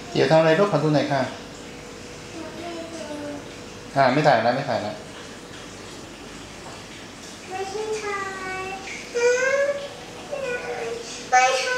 เดี๋ยวทำอะไรลูกขอดูหน่อยค่ะไม่ถ่ายแล้วไม่ถ่ายแล้วไม่ใช่ถ่ายไม่ถ่าย